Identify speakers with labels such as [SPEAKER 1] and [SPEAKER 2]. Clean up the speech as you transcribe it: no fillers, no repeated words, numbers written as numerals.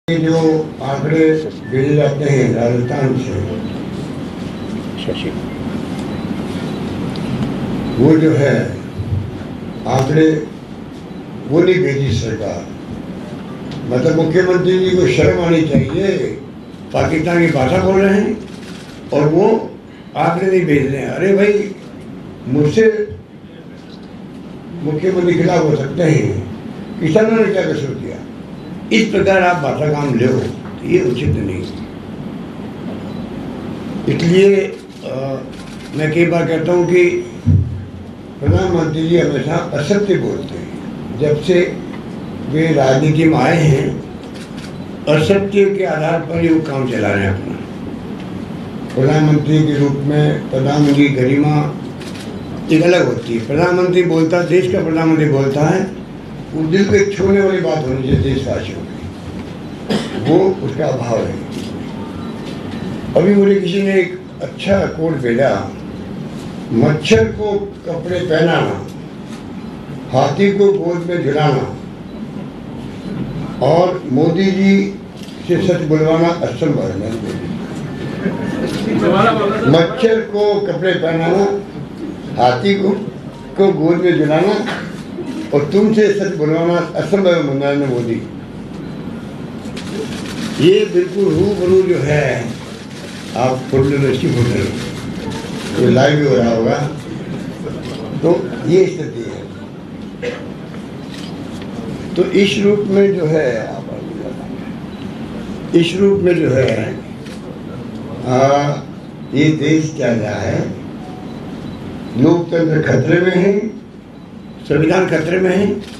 [SPEAKER 1] जो आंकड़े भेजे जाते हैं राजस्थान से, वो जो है आंकड़े वो नहीं भेजी सरकार। मतलब मुख्यमंत्री जी को शर्म आनी चाहिए, पाकिस्तान की भाषा बोल रहे हैं और वो आंकड़े नहीं भेज रहे हैं। अरे भाई, मुझसे मुख्यमंत्री खिलाफ हो सकते हैं, किसानों ने क्या कसूर किया? इस प्रकार आप भाषा काम ले हो तो ये उचित नहीं। इसलिए मैं कई बार कहता हूँ कि प्रधानमंत्री जी हमेशा असत्य बोलते हैं। जब से वे राजनीति में आए हैं, असत्य के आधार पर ही वो काम चला रहे हैं अपना। प्रधानमंत्री के रूप में प्रधानमंत्री गरिमा एक अलग होती है। प्रधानमंत्री बोलता, देश का प्रधानमंत्री बोलता है, वो दिल को छूने वाली बात होनी चाहिए देशवासियों की, वो उसका अभाव है। अभी मुझे किसी ने एक अच्छा कोट भेजा, मच्छर को कपड़े पहनाना, हाथी को गोद में झुलाना और मोदी जी से सच बुलवाना असंभव है। मच्छर को कपड़े पहनाना, हाथी को गोद में झुलाना और तुमसे सच बुलवाना असंभव है नरेंद्र मोदी। ये बिल्कुल रूबरू जो है, आप फोटो इसकी फोटो तो लाइव भी हो रहा होगा, तो ये स्थिति है। तो इस रूप में जो है, इस रूप में जो है ये देश चल रहा है। लोकतंत्र खतरे में है, संविधान खतरे में है।